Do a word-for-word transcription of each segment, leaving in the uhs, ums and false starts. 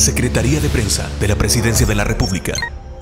Secretaría de Prensa de la Presidencia de la República.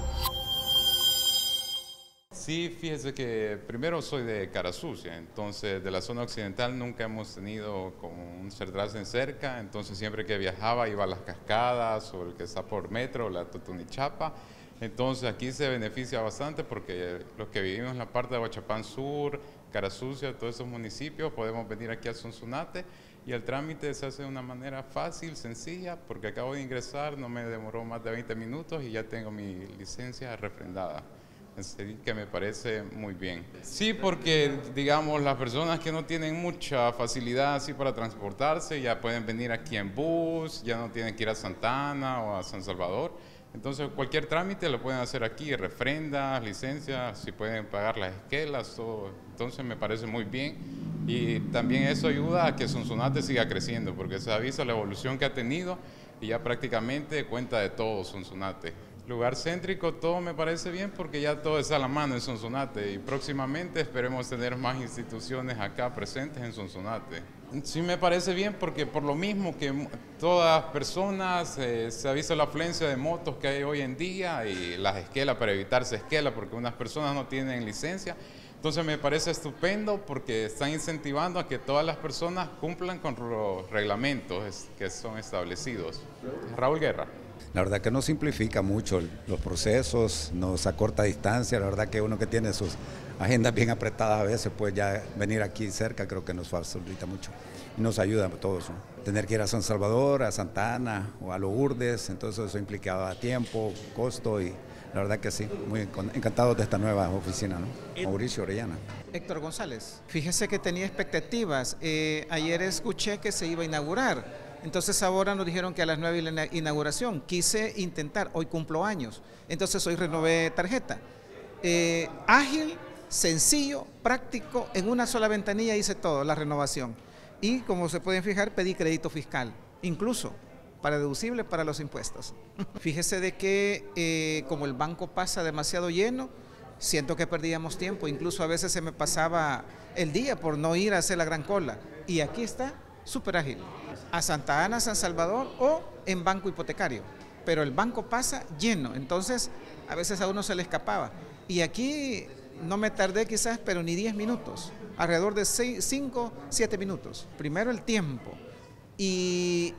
Sí, fíjese que primero soy de Carasucia, entonces de la zona occidental nunca hemos tenido como un Sertrasen cerca, entonces siempre que viajaba iba a las cascadas o el que está por metro, la Tutunichapa. Entonces aquí se beneficia bastante porque los que vivimos en la parte de Huachapán Sur, Carasucia, todos esos municipios, podemos venir aquí a Sonsonate y el trámite se hace de una manera fácil, sencilla, porque acabo de ingresar, no me demoró más de veinte minutos y ya tengo mi licencia refrendada. Así que me parece muy bien. Sí, porque digamos las personas que no tienen mucha facilidad así para transportarse ya pueden venir aquí en bus, ya no tienen que ir a Santa Ana o a San Salvador. Entonces cualquier trámite lo pueden hacer aquí, refrendas, licencias, si pueden pagar las esquelas, todo. Entonces me parece muy bien y también eso ayuda a que Sonsonate siga creciendo porque se ha visto la evolución que ha tenido y ya prácticamente cuenta de todo Sonsonate. Lugar céntrico, todo me parece bien porque ya todo está a la mano en Sonsonate y próximamente esperemos tener más instituciones acá presentes en Sonsonate. Sí me parece bien porque por lo mismo que todas las personas, eh, se ha visto la afluencia de motos que hay hoy en día y las esquelas para evitarse esquelas porque unas personas no tienen licencia. Entonces me parece estupendo porque están incentivando a que todas las personas cumplan con los reglamentos que son establecidos. Raúl Guerra. La verdad que nos simplifica mucho los procesos, nos acorta distancia, la verdad que uno que tiene sus agendas bien apretadas a veces, pues ya venir aquí cerca creo que nos facilita mucho y nos ayuda a todos, ¿no? Tener que ir a San Salvador, a Santa Ana o a Lourdes, entonces eso implicaba tiempo, costo y la verdad que sí, muy encantados de esta nueva oficina, ¿no? Mauricio Orellana. Héctor González, fíjese que tenía expectativas, eh, ayer escuché que se iba a inaugurar. Entonces ahora nos dijeron que a las nueve la inauguración, quise intentar, hoy cumplo años, entonces hoy renové tarjeta. Eh, ágil, sencillo, práctico, en una sola ventanilla hice todo, la renovación. Y como se pueden fijar, pedí crédito fiscal, incluso para deducible para los impuestos. Fíjese de que eh, como el banco pasa demasiado lleno, siento que perdíamos tiempo, incluso a veces se me pasaba el día por no ir a hacer la gran cola. Y aquí está, súper ágil. A Santa Ana, San Salvador o en banco hipotecario, pero el banco pasa lleno, entonces a veces a uno se le escapaba. Y aquí no me tardé quizás, pero ni diez minutos, alrededor de cinco, siete minutos. Primero el tiempo y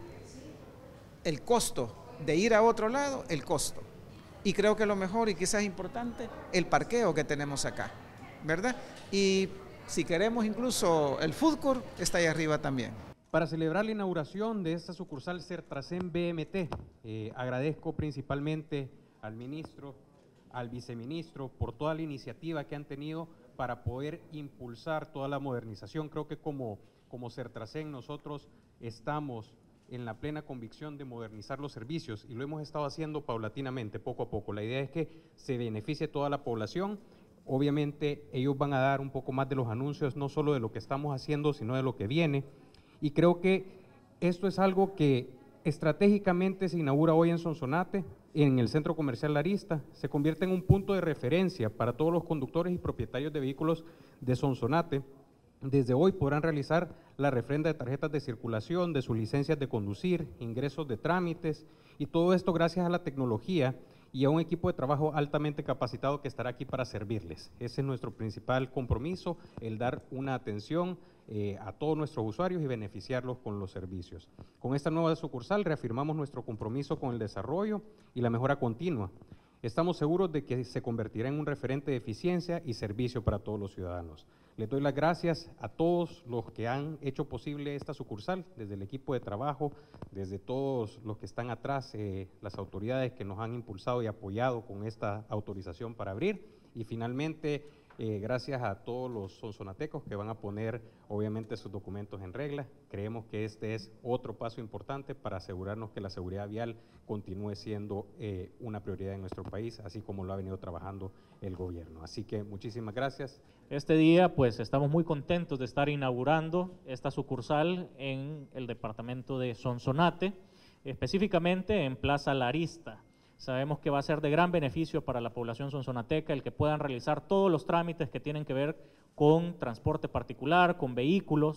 el costo de ir a otro lado, el costo. Y creo que lo mejor y quizás importante, el parqueo que tenemos acá, ¿verdad? Y si queremos incluso el food court está ahí arriba también. Para celebrar la inauguración de esta sucursal Sertrasen B M T, eh, agradezco principalmente al ministro, al viceministro, por toda la iniciativa que han tenido para poder impulsar toda la modernización. Creo que como, como Sertrasen nosotros estamos en la plena convicción de modernizar los servicios y lo hemos estado haciendo paulatinamente, poco a poco. La idea es que se beneficie toda la población. Obviamente ellos van a dar un poco más de los anuncios, no solo de lo que estamos haciendo, sino de lo que viene. Y creo que esto es algo que estratégicamente se inaugura hoy en Sonsonate, en el Centro Comercial La Arista, se convierte en un punto de referencia para todos los conductores y propietarios de vehículos de Sonsonate. Desde hoy podrán realizar la refrenda de tarjetas de circulación, de sus licencias de conducir, ingresos de trámites y todo esto gracias a la tecnología y a un equipo de trabajo altamente capacitado que estará aquí para servirles. Ese es nuestro principal compromiso, el dar una atención eh, a todos nuestros usuarios y beneficiarlos con los servicios. Con esta nueva sucursal reafirmamos nuestro compromiso con el desarrollo y la mejora continua. Estamos seguros de que se convertirá en un referente de eficiencia y servicio para todos los ciudadanos. Les doy las gracias a todos los que han hecho posible esta sucursal, desde el equipo de trabajo, desde todos los que están atrás, eh, las autoridades que nos han impulsado y apoyado con esta autorización para abrir y finalmente eh, gracias a todos los sonsonatecos que van a poner obviamente sus documentos en regla. Creemos que este es otro paso importante para asegurarnos que la seguridad vial continúe siendo eh, una prioridad en nuestro país, así como lo ha venido trabajando el gobierno. Así que muchísimas gracias. Este día pues estamos muy contentos de estar inaugurando esta sucursal en el departamento de Sonsonate, específicamente en Plaza La Arista. Sabemos que va a ser de gran beneficio para la población sonsonateca el que puedan realizar todos los trámites que tienen que ver con transporte particular, con vehículos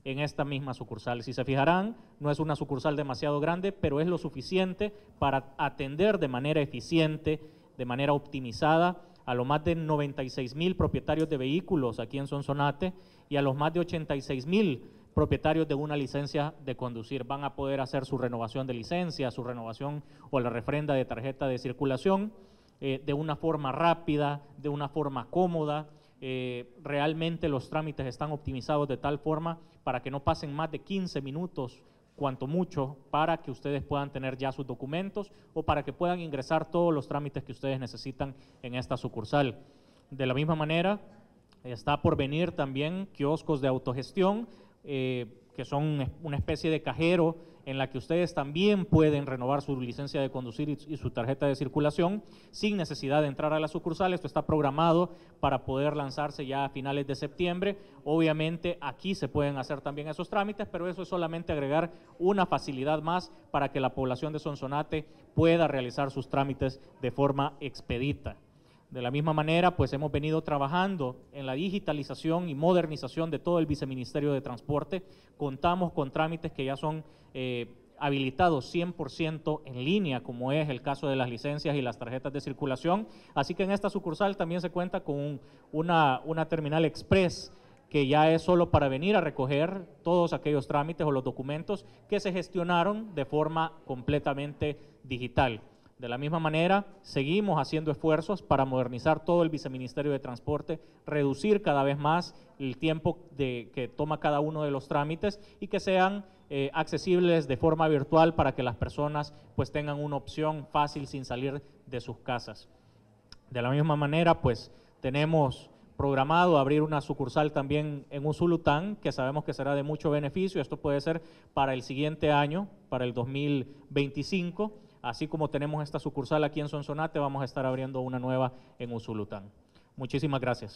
en esta misma sucursal. Si se fijarán, no es una sucursal demasiado grande, pero es lo suficiente para atender de manera eficiente, de manera optimizada, a los más de noventa y seis mil propietarios de vehículos aquí en Sonsonate y a los más de ochenta y seis mil propietarios de una licencia de conducir. Van a poder hacer su renovación de licencia, su renovación o la refrenda de tarjeta de circulación eh, de una forma rápida, de una forma cómoda. Eh, realmente los trámites están optimizados de tal forma para que no pasen más de quince minutos, cuanto mucho, para que ustedes puedan tener ya sus documentos o para que puedan ingresar todos los trámites que ustedes necesitan en esta sucursal. De la misma manera, está por venir también kioscos de autogestión, eh, que son una especie de cajero en la que ustedes también pueden renovar su licencia de conducir y, y su tarjeta de circulación sin necesidad de entrar a la sucursal. Esto está programado para poder lanzarse ya a finales de septiembre. Obviamente aquí se pueden hacer también esos trámites, pero eso es solamente agregar una facilidad más para que la población de Sonsonate pueda realizar sus trámites de forma expedita. De la misma manera, pues hemos venido trabajando en la digitalización y modernización de todo el Viceministerio de Transporte. Contamos con trámites que ya son eh, habilitados cien por ciento en línea, como es el caso de las licencias y las tarjetas de circulación. Así que en esta sucursal también se cuenta con un, una, una terminal express que ya es solo para venir a recoger todos aquellos trámites o los documentos que se gestionaron de forma completamente digital. De la misma manera, seguimos haciendo esfuerzos para modernizar todo el Viceministerio de Transporte, reducir cada vez más el tiempo de, que toma cada uno de los trámites y que sean eh, accesibles de forma virtual para que las personas pues tengan una opción fácil sin salir de sus casas. De la misma manera, pues tenemos programado abrir una sucursal también en Usulután, que sabemos que será de mucho beneficio. Esto puede ser para el siguiente año, para el dos mil veinticinco. Así como tenemos esta sucursal aquí en Sonsonate, vamos a estar abriendo una nueva en Usulután. Muchísimas gracias.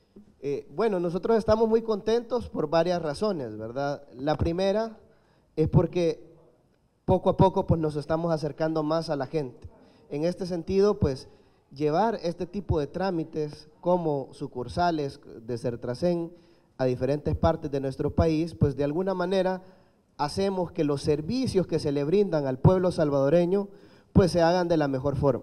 Eh, bueno, nosotros estamos muy contentos por varias razones, ¿verdad? La primera es porque poco a poco pues, nos estamos acercando más a la gente. En este sentido, pues, llevar este tipo de trámites como sucursales de Sertracén a diferentes partes de nuestro país, pues de alguna manera hacemos que los servicios que se le brindan al pueblo salvadoreño pues se hagan de la mejor forma.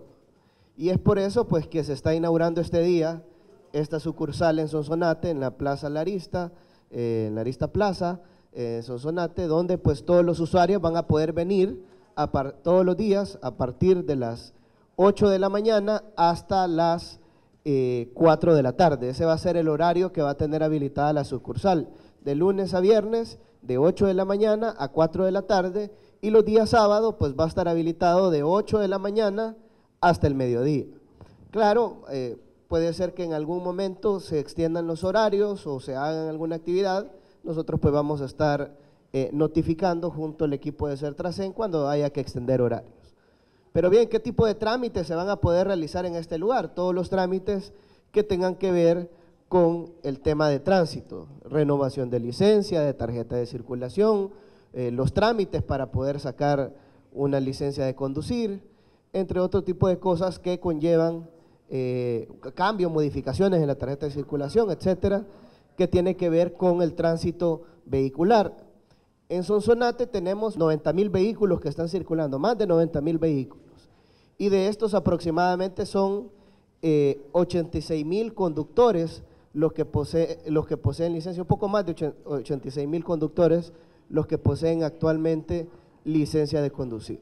Y es por eso pues que se está inaugurando este día esta sucursal en Sonsonate, en la Plaza Larista, eh, en Larista Plaza, eh, Sonsonate, donde pues todos los usuarios van a poder venir a par, todos los días a partir de las ocho de la mañana hasta las eh, cuatro de la tarde. Ese va a ser el horario que va a tener habilitada la sucursal, de lunes a viernes, de ocho de la mañana a cuatro de la tarde, y los días sábados pues va a estar habilitado de ocho de la mañana hasta el mediodía. Claro, eh, puede ser que en algún momento se extiendan los horarios o se hagan alguna actividad, nosotros pues vamos a estar eh, notificando junto al equipo de Sertracén cuando haya que extender horarios. Pero bien, ¿qué tipo de trámites se van a poder realizar en este lugar? Todos los trámites que tengan que ver con el tema de tránsito, renovación de licencia, de tarjeta de circulación, eh, los trámites para poder sacar una licencia de conducir, entre otro tipo de cosas que conllevan eh, cambios, modificaciones en la tarjeta de circulación, etcétera, que tiene que ver con el tránsito vehicular. En Sonsonate tenemos noventa mil vehículos que están circulando, más de noventa mil vehículos, y de estos aproximadamente son eh, ochenta y seis mil conductores los que, posee, los que poseen licencia, un poco más de ochenta y seis mil conductores los que poseen actualmente licencia de conducir.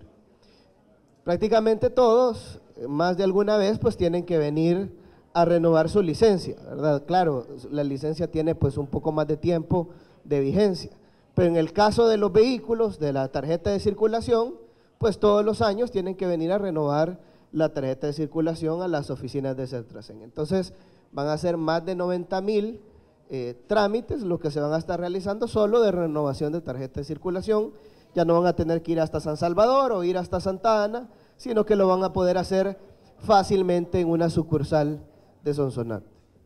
Prácticamente todos, más de alguna vez, pues tienen que venir a renovar su licencia, ¿verdad? Claro, la licencia tiene pues un poco más de tiempo de vigencia, pero en el caso de los vehículos, de la tarjeta de circulación, pues todos los años tienen que venir a renovar la tarjeta de circulación a las oficinas de Sertracén. Entonces, van a ser más de noventa mil eh, trámites los que se van a estar realizando solo de renovación de tarjeta de circulación. Ya no van a tener que ir hasta San Salvador o ir hasta Santa Ana, sino que lo van a poder hacer fácilmente en una sucursal de Sonsonate.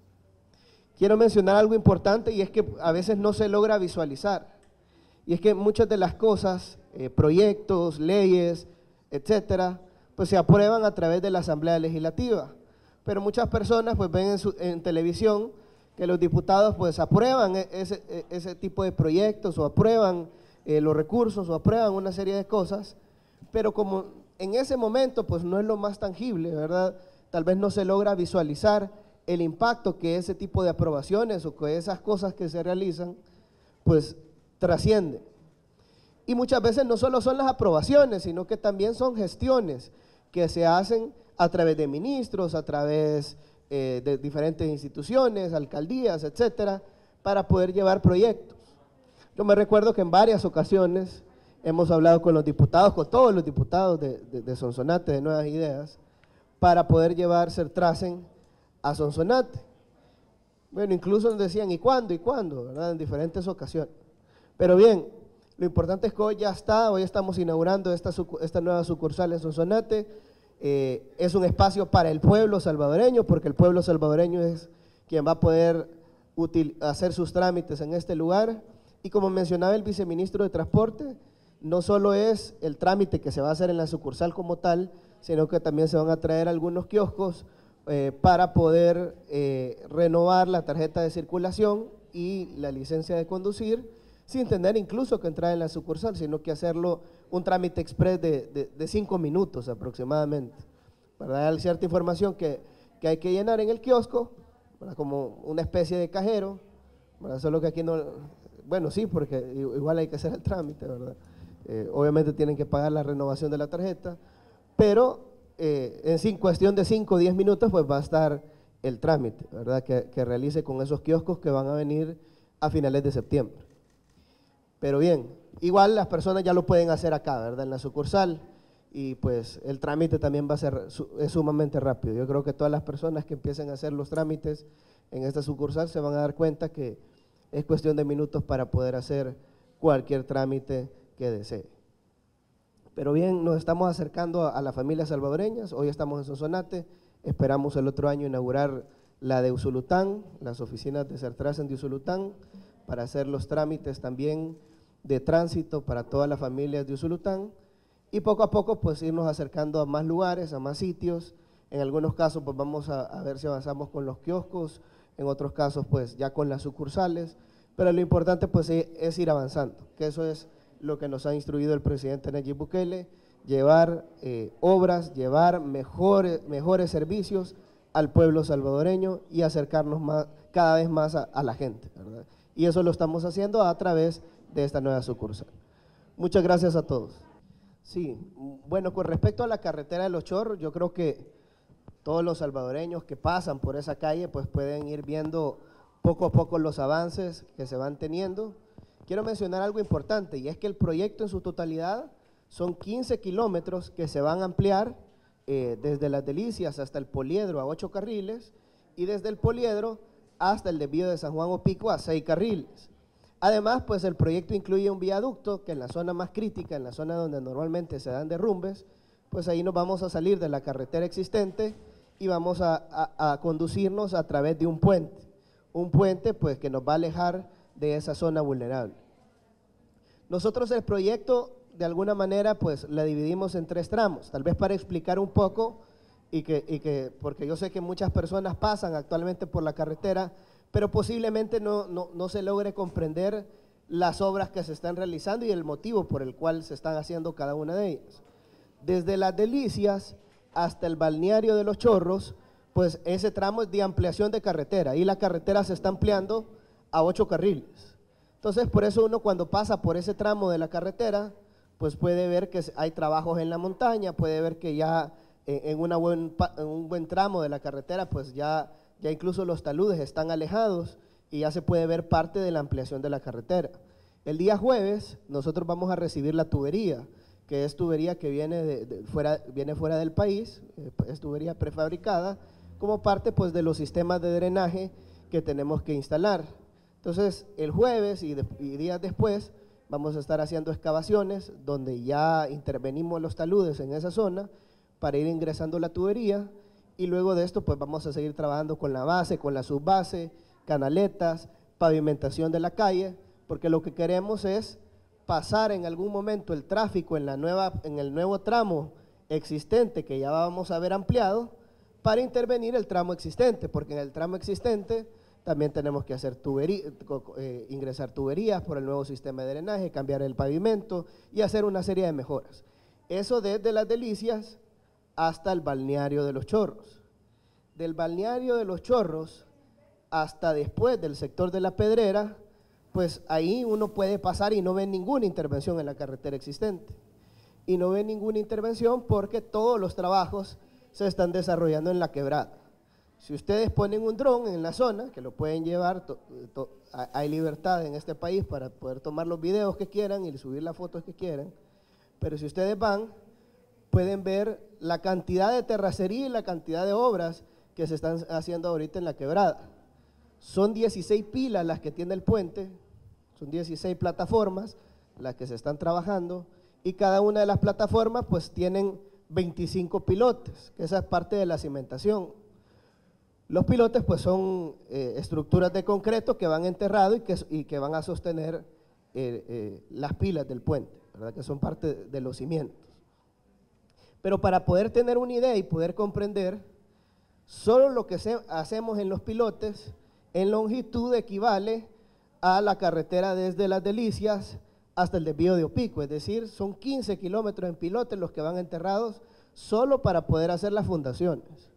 Quiero mencionar algo importante y es que a veces no se logra visualizar, y es que muchas de las cosas, eh, proyectos, leyes, etcétera, pues se aprueban a través de la Asamblea Legislativa. Pero muchas personas pues ven en, su, en televisión que los diputados pues aprueban ese, ese tipo de proyectos o aprueban eh, los recursos o aprueban una serie de cosas, pero como en ese momento pues no es lo más tangible, ¿verdad? Tal vez no se logra visualizar el impacto que ese tipo de aprobaciones o que esas cosas que se realizan pues trascienden. Y muchas veces no solo son las aprobaciones, sino que también son gestiones que se hacen a través de ministros, a través eh, de diferentes instituciones, alcaldías, etcétera, para poder llevar proyectos. Yo me recuerdo que en varias ocasiones hemos hablado con los diputados, con todos los diputados de, de, de Sonsonate, de Nuevas Ideas, para poder llevar Sertrasen a Sonsonate. Bueno, incluso nos decían, ¿y cuándo? ¿Y cuándo? ¿Verdad? En diferentes ocasiones. Pero bien, lo importante es que hoy ya está, hoy estamos inaugurando esta, esta nueva sucursal en Sonsonate. Eh, es un espacio para el pueblo salvadoreño, porque el pueblo salvadoreño es quien va a poder util, hacer sus trámites en este lugar. Y como mencionaba el viceministro de Transporte, no solo es el trámite que se va a hacer en la sucursal como tal, sino que también se van a traer algunos kioscos eh, para poder eh, renovar la tarjeta de circulación y la licencia de conducir, sin tener incluso que entrar en la sucursal, sino que hacerlo un trámite express de, de, de cinco minutos aproximadamente, para dar cierta información que, que hay que llenar en el kiosco, ¿verdad? Como una especie de cajero, ¿verdad? Solo que aquí no, bueno sí, porque igual hay que hacer el trámite, ¿verdad? Eh, obviamente tienen que pagar la renovación de la tarjeta, pero eh, en sin, cuestión de cinco o diez minutos pues va a estar el trámite, ¿verdad? Que, que realice con esos kioscos que van a venir a finales de septiembre. Pero bien, igual las personas ya lo pueden hacer acá, ¿verdad? En la sucursal, y pues el trámite también va a ser es sumamente rápido. Yo creo que todas las personas que empiecen a hacer los trámites en esta sucursal se van a dar cuenta que es cuestión de minutos para poder hacer cualquier trámite que desee. Pero bien, nos estamos acercando a, a las familias salvadoreñas. Hoy estamos en Sonsonate, esperamos el otro año inaugurar la de Usulután, las oficinas de Sertrasen de Usulután, para hacer los trámites también de tránsito para todas las familias de Usulután, y poco a poco pues irnos acercando a más lugares, a más sitios. En algunos casos pues vamos a, a ver si avanzamos con los kioscos, en otros casos pues ya con las sucursales, pero lo importante pues es, es ir avanzando, que eso es lo que nos ha instruido el presidente Nayib Bukele, llevar eh, obras, llevar mejores, mejores servicios al pueblo salvadoreño y acercarnos más, cada vez más a, a la gente, ¿verdad? Y eso lo estamos haciendo a través de esta nueva sucursal. Muchas gracias a todos. Sí, bueno, con respecto a la carretera de Los Chorros, yo creo que todos los salvadoreños que pasan por esa calle pues pueden ir viendo poco a poco los avances que se van teniendo. Quiero mencionar algo importante, y es que el proyecto en su totalidad son quince kilómetros que se van a ampliar eh, desde Las Delicias hasta el Poliedro a ocho carriles, y desde el Poliedro hasta el desvío de San Juan Opico a seis carriles. Además, pues el proyecto incluye un viaducto que en la zona más crítica, en la zona donde normalmente se dan derrumbes, pues ahí nos vamos a salir de la carretera existente y vamos a, a, a conducirnos a través de un puente, un puente pues que nos va a alejar de esa zona vulnerable. Nosotros el proyecto de alguna manera pues la dividimos en tres tramos, tal vez para explicar un poco, y que, y que porque yo sé que muchas personas pasan actualmente por la carretera, pero posiblemente no, no, no se logre comprender las obras que se están realizando y el motivo por el cual se están haciendo cada una de ellas. Desde Las Delicias hasta el balneario de Los Chorros, pues ese tramo es de ampliación de carretera, y la carretera se está ampliando a ocho carriles. Entonces, por eso uno cuando pasa por ese tramo de la carretera, pues puede ver que hay trabajos en la montaña, puede ver que ya en, una buen, en un buen tramo de la carretera, pues ya, ya incluso los taludes están alejados y ya se puede ver parte de la ampliación de la carretera. El día jueves nosotros vamos a recibir la tubería, que es tubería que viene, de, de fuera, viene fuera del país, es tubería prefabricada, como parte pues de los sistemas de drenaje que tenemos que instalar. Entonces el jueves y, de, y días después vamos a estar haciendo excavaciones donde ya intervenimos los taludes en esa zona para ir ingresando la tubería, y luego de esto pues vamos a seguir trabajando con la base, con la subbase, canaletas, pavimentación de la calle, porque lo que queremos es pasar en algún momento el tráfico en, la nueva, en el nuevo tramo existente que ya vamos a ver ampliado, para intervenir el tramo existente, porque en el tramo existente también tenemos que hacer tubería, eh, ingresar tuberías por el nuevo sistema de drenaje, cambiar el pavimento y hacer una serie de mejoras. Eso desde Las Delicias hasta el balneario de Los Chorros. Del balneario de Los Chorros hasta después del sector de La Pedrera, pues ahí uno puede pasar y no ve ninguna intervención en la carretera existente. Y no ve ninguna intervención porque todos los trabajos se están desarrollando en la quebrada. Si ustedes ponen un dron en la zona, que lo pueden llevar, to, to, hay libertad en este país para poder tomar los videos que quieran y subir las fotos que quieran, pero si ustedes van, pueden ver la cantidad de terracería y la cantidad de obras que se están haciendo ahorita en la quebrada. Son dieciséis pilas las que tiene el puente, son dieciséis plataformas las que se están trabajando, y cada una de las plataformas pues tienen veinticinco pilotes, que esa es parte de la cimentación. Los pilotes pues son eh, estructuras de concreto que van enterrados y que, y que van a sostener eh, eh, las pilas del puente, ¿verdad? Que son parte de, de los cimientos. Pero para poder tener una idea y poder comprender, solo lo que se, hacemos en los pilotes en longitud equivale a la carretera desde Las Delicias hasta el desvío de Opico, es decir, son quince kilómetros en pilotes los que van enterrados solo para poder hacer las fundaciones.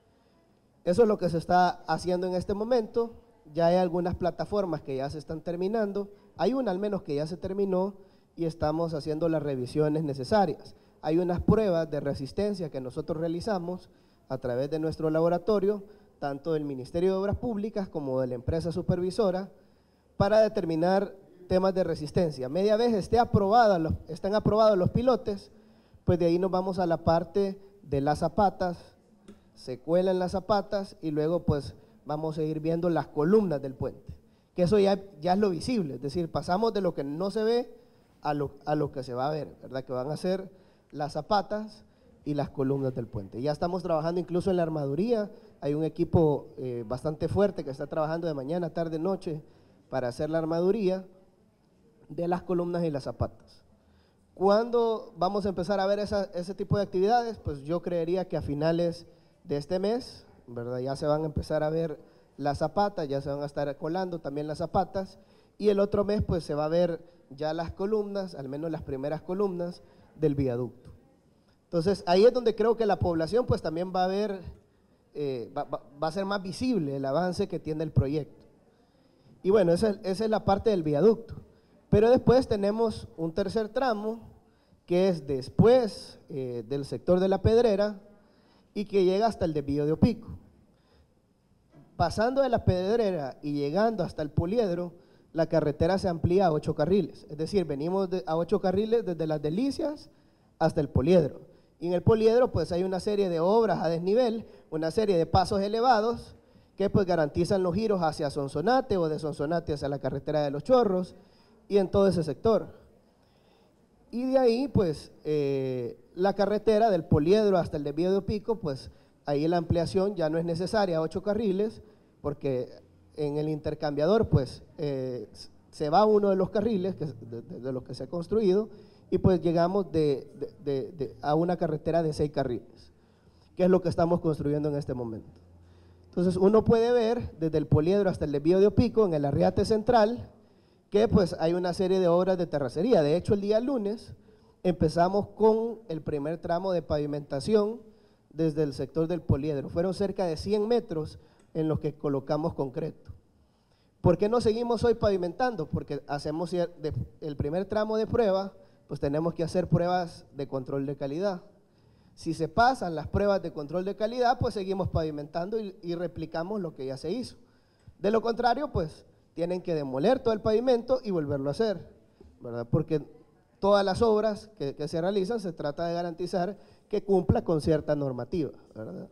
Eso es lo que se está haciendo en este momento. Ya hay algunas plataformas que ya se están terminando, hay una al menos que ya se terminó y estamos haciendo las revisiones necesarias. Hay unas pruebas de resistencia que nosotros realizamos a través de nuestro laboratorio, tanto del Ministerio de Obras Públicas como de la empresa supervisora, para determinar temas de resistencia. Media vez esté aprobada, los, estén aprobados los pilotes, pues de ahí nos vamos a la parte de las zapatas, se cuelan las zapatas y luego pues vamos a ir viendo las columnas del puente, que eso ya, ya es lo visible, es decir, pasamos de lo que no se ve a lo, a lo que se va a ver, ¿verdad? Que van a ser las zapatas y las columnas del puente. Ya estamos trabajando incluso en la armaduría, hay un equipo eh, bastante fuerte que está trabajando de mañana, tarde, noche para hacer la armaduría de las columnas y las zapatas. ¿Cuándo vamos a empezar a ver esa, ese tipo de actividades? Pues yo creería que a finales de este mes, ¿verdad? Ya se van a empezar a ver las zapatas, ya se van a estar colando también las zapatas, y el otro mes pues se va a ver ya las columnas, al menos las primeras columnas del viaducto. Entonces ahí es donde creo que la población pues también va a ver, eh, va, va, va a ser más visible el avance que tiene el proyecto. Y bueno, esa, esa es la parte del viaducto. Pero después tenemos un tercer tramo que es después eh, del sector de La Pedrera y que llega hasta el desvío de Opico. Pasando de La Pedrera y llegando hasta el Poliedro, la carretera se amplía a ocho carriles, es decir, venimos de, a ocho carriles desde Las Delicias hasta el Poliedro. Y en el Poliedro pues hay una serie de obras a desnivel, una serie de pasos elevados que pues garantizan los giros hacia Sonsonate o de Sonsonate hacia la carretera de Los Chorros y en todo ese sector. Y de ahí pues eh, la carretera del Poliedro hasta el desvío de Opico, pues ahí la ampliación ya no es necesaria a ocho carriles porque en el intercambiador pues eh, se va uno de los carriles que, de, de, de los que se ha construido y pues llegamos de, de, de, de, a una carretera de seis carriles, que es lo que estamos construyendo en este momento. Entonces uno puede ver desde el Poliedro hasta el desvío de Opico en el Arriate Central que pues hay una serie de obras de terracería. De hecho el día lunes empezamos con el primer tramo de pavimentación desde el sector del Poliedro, fueron cerca de cien metros en los que colocamos concreto. ¿Por qué no seguimos hoy pavimentando? Porque hacemos el primer tramo de prueba, pues tenemos que hacer pruebas de control de calidad. Si se pasan las pruebas de control de calidad, pues seguimos pavimentando y, y replicamos lo que ya se hizo. De lo contrario, pues tienen que demoler todo el pavimento y volverlo a hacer, ¿verdad? Porque todas las obras que, que se realizan se trata de garantizar que cumpla con cierta normativa, ¿verdad?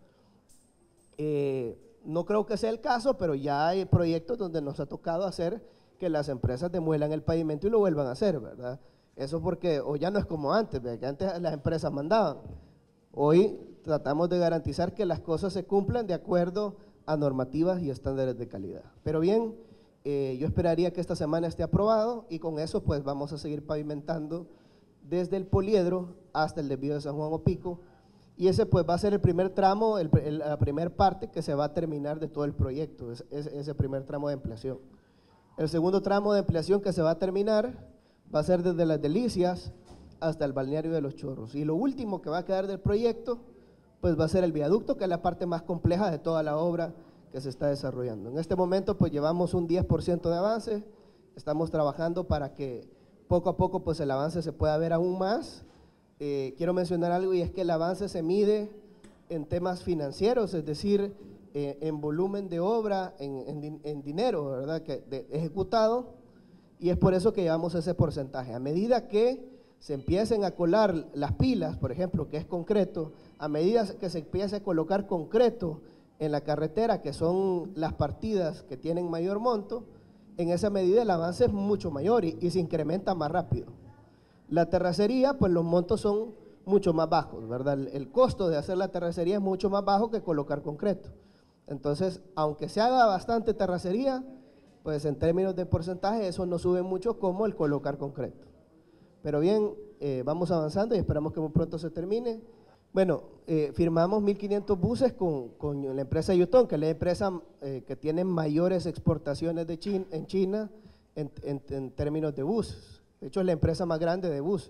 Eh, no creo que sea el caso, pero ya hay proyectos donde nos ha tocado hacer que las empresas demuelan el pavimento y lo vuelvan a hacer, ¿verdad? Eso porque, o ya no es como antes, ¿verdad? Que antes las empresas mandaban. Hoy tratamos de garantizar que las cosas se cumplan de acuerdo a normativas y estándares de calidad. Pero bien, eh, yo esperaría que esta semana esté aprobado y con eso pues vamos a seguir pavimentando desde el Poliedro hasta el desvío de San Juan Opico y ese pues va a ser el primer tramo, el, el, la primera parte que se va a terminar de todo el proyecto, es, es, ese primer tramo de ampliación. El segundo tramo de ampliación que se va a terminar va a ser desde Las Delicias hasta el balneario de Los Chorros, y lo último que va a quedar del proyecto pues va a ser el viaducto, que es la parte más compleja de toda la obra que se está desarrollando. En este momento pues llevamos un diez por ciento de avance, estamos trabajando para que poco a poco pues el avance se pueda ver aún más. Eh, quiero mencionar algo, y es que el avance se mide en temas financieros, es decir, eh, en volumen de obra, en, en, en dinero, ¿verdad?, que de, ejecutado, y es por eso que llevamos ese porcentaje. A medida que se empiecen a colar las pilas, por ejemplo, que es concreto, a medida que se empiece a colocar concreto en la carretera, que son las partidas que tienen mayor monto, en esa medida el avance es mucho mayor y, y se incrementa más rápido. La terracería, pues los montos son mucho más bajos, ¿verdad? El, el costo de hacer la terracería es mucho más bajo que colocar concreto. Entonces, aunque se haga bastante terracería, pues en términos de porcentaje eso no sube mucho como el colocar concreto. Pero bien, eh, vamos avanzando y esperamos que muy pronto se termine. Bueno, eh, firmamos mil quinientos buses con, con la empresa Yutong, que es la empresa eh, que tiene mayores exportaciones de China, en China en, en, en términos de buses. De hecho, es la empresa más grande de buses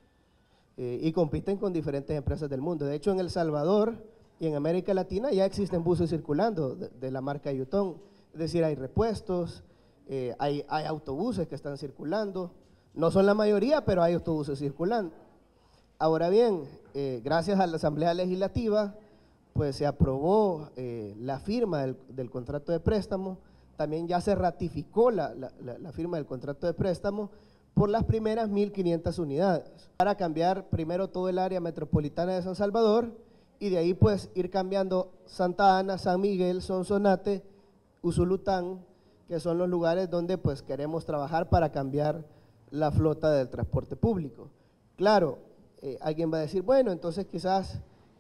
eh, y compiten con diferentes empresas del mundo. De hecho, en El Salvador y en América Latina ya existen buses circulando de, de la marca Yutong. Es decir, hay repuestos, eh, hay, hay autobuses que están circulando. No son la mayoría, pero hay autobuses circulando. Ahora bien, eh, gracias a la Asamblea Legislativa, pues se aprobó eh, la firma del, del contrato de préstamo. También ya se ratificó la, la, la, la firma del contrato de préstamo por las primeras mil quinientas unidades, para cambiar primero todo el área metropolitana de San Salvador, y de ahí pues ir cambiando Santa Ana, San Miguel, Sonsonate, Usulután, que son los lugares donde pues queremos trabajar para cambiar la flota del transporte público. Claro, eh, alguien va a decir, bueno, entonces quizás,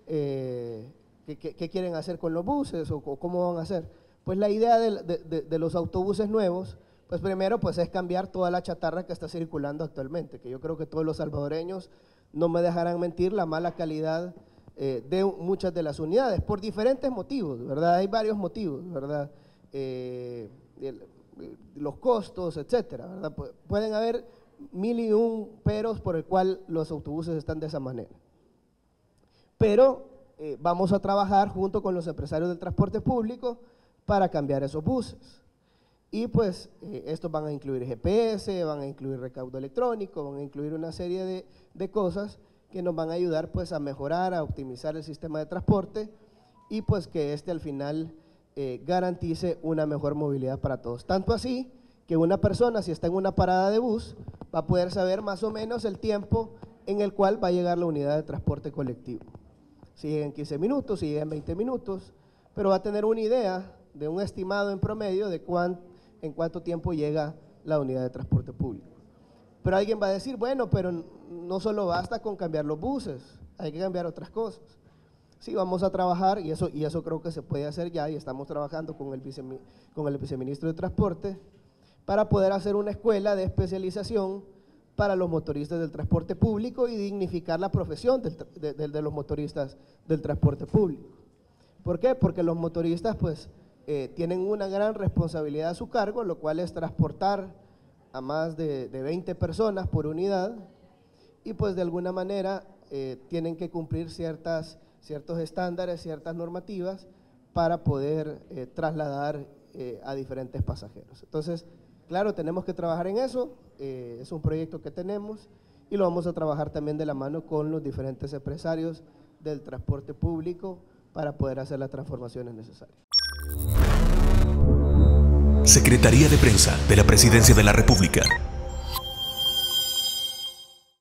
eh, ¿qué, qué, qué quieren hacer con los buses o, o cómo van a hacer? Pues la idea de, de, de, de los autobuses nuevos, pues primero pues es cambiar toda la chatarra que está circulando actualmente, que yo creo que todos los salvadoreños no me dejarán mentir la mala calidad eh, de muchas de las unidades, por diferentes motivos, ¿verdad? Hay varios motivos, ¿verdad? Eh, el, los costos, etcétera, ¿verdad? Pueden haber mil y un peros por el cual los autobuses están de esa manera. Pero eh, vamos a trabajar junto con los empresarios del transporte público para cambiar esos buses. Y pues eh, estos van a incluir G P S, van a incluir recaudo electrónico, van a incluir una serie de, de cosas que nos van a ayudar pues a mejorar, a optimizar el sistema de transporte y pues que este al final eh, garantice una mejor movilidad para todos. Tanto así que una persona, si está en una parada de bus, va a poder saber más o menos el tiempo en el cual va a llegar la unidad de transporte colectivo. Si llega en quince minutos, si llega en veinte minutos, pero va a tener una idea de un estimado en promedio de cuán, en cuánto tiempo llega la unidad de transporte público. Pero alguien va a decir, bueno, pero no solo basta con cambiar los buses, hay que cambiar otras cosas. Sí, vamos a trabajar, y eso, y eso creo que se puede hacer ya, y estamos trabajando con el, vice, con el viceministro de Transporte, para poder hacer una escuela de especialización para los motoristas del transporte público y dignificar la profesión del, de, de, de los motoristas del transporte público. ¿Por qué? Porque los motoristas pues eh, tienen una gran responsabilidad a su cargo, lo cual es transportar a más de, de veinte personas por unidad y pues de alguna manera eh, tienen que cumplir ciertas, ciertos estándares, ciertas normativas para poder eh, trasladar eh, a diferentes pasajeros. Entonces, claro, tenemos que trabajar en eso, eh, es un proyecto que tenemos y lo vamos a trabajar también de la mano con los diferentes empresarios del transporte público para poder hacer las transformaciones necesarias. Secretaría de Prensa de la Presidencia de la República.